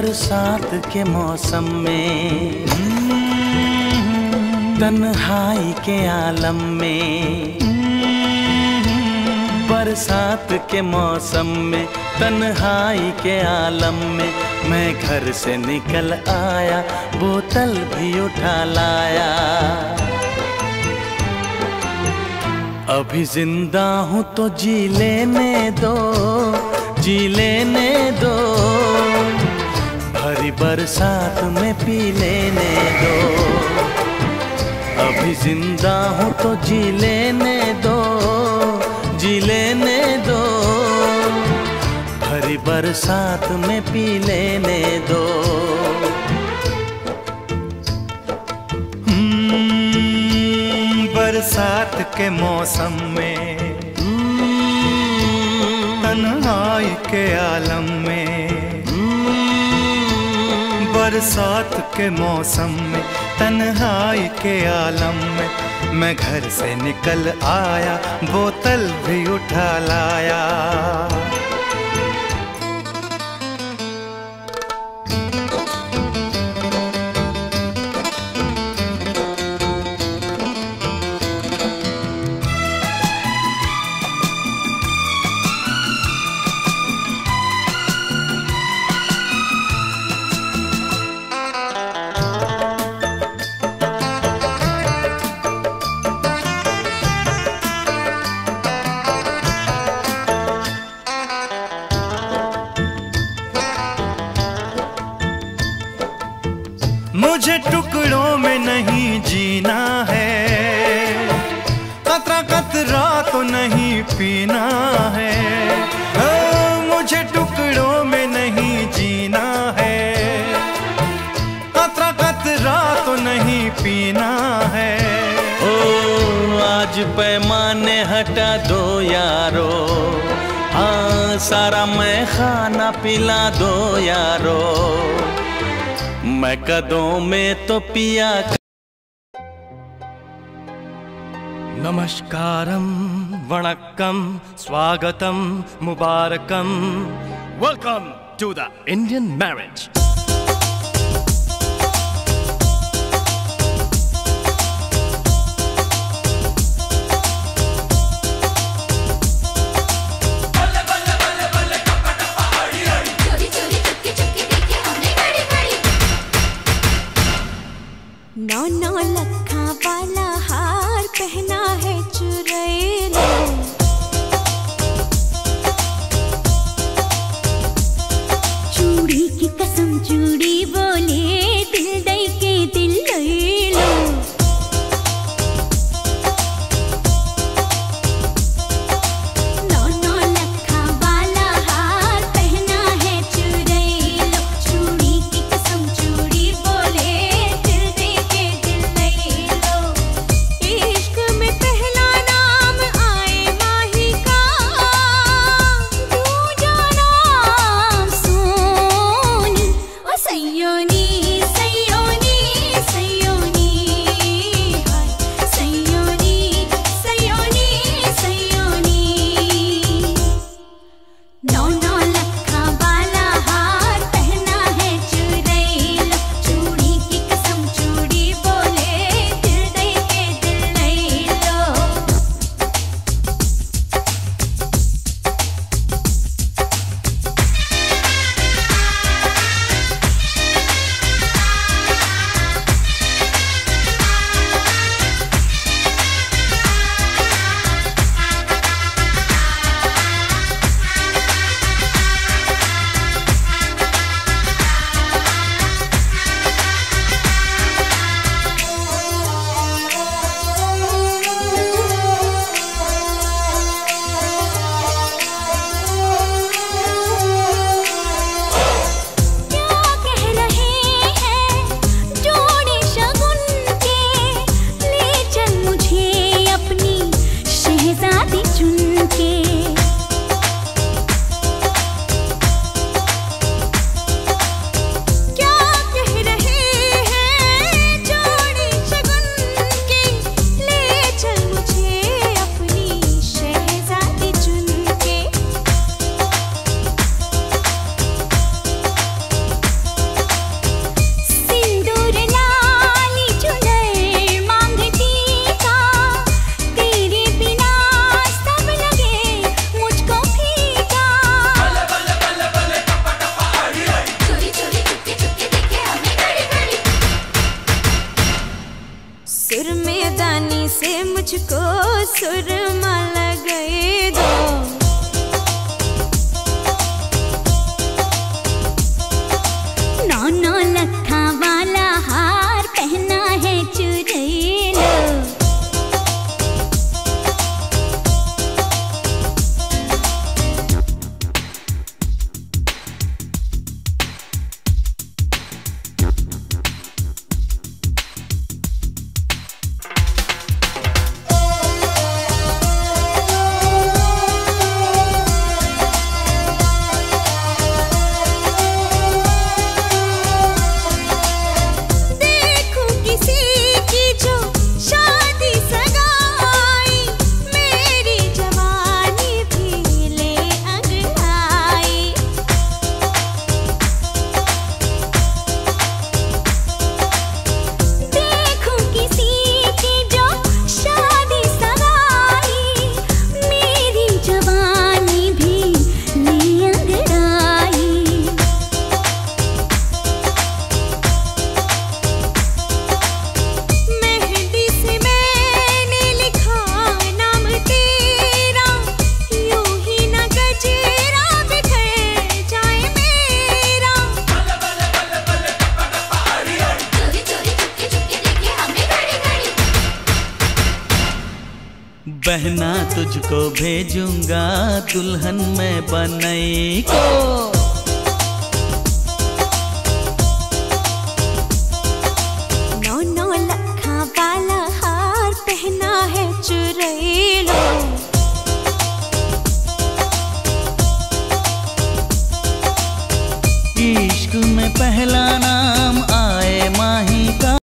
बरसात के मौसम में, तन्हाई के आलम में, बरसात के मौसम में, तन्हाई के आलम में, मैं घर से निकल आया, बोतल भी उठा लाया। अभी जिंदा हूँ तो जी लेने दो, जी लेने दो, भरी बरसात में पी लेने दो। अभी जिंदा हूँ तो जी लेने दो, जी लेने दो, भरी बरसात में पी लेने दो। बरसात के मौसम में, तन्हाई के आलम में, बरसात के मौसम में, तन्हाई के आलम में, मैं घर से निकल आया, बोतल भी उठा लाया। मुझे टुकड़ों में नहीं जीना है, कतरा कतरा तो नहीं पीना है। मुझे टुकड़ों में नहीं जीना है, कतरा कतरा तो नहीं पीना है। ओ आज पैमाने हटा दो यारो, हाँ सारा मैं खाना पिला दो यारो, मैं कदों में तो पिया। नमस्कारम, वणक्कम, स्वागतम, मुबारकम। Welcome to the Indian marriage. नौ नौ लखा वाला हार पहना है चुरैले, चूड़ी की कसम मुझको सुरमा लगाए दो। नौ नौ लखा वाला हार पहना है चुराए लो। बहना तुझको भेजूंगा दुल्हन मैं बनई को।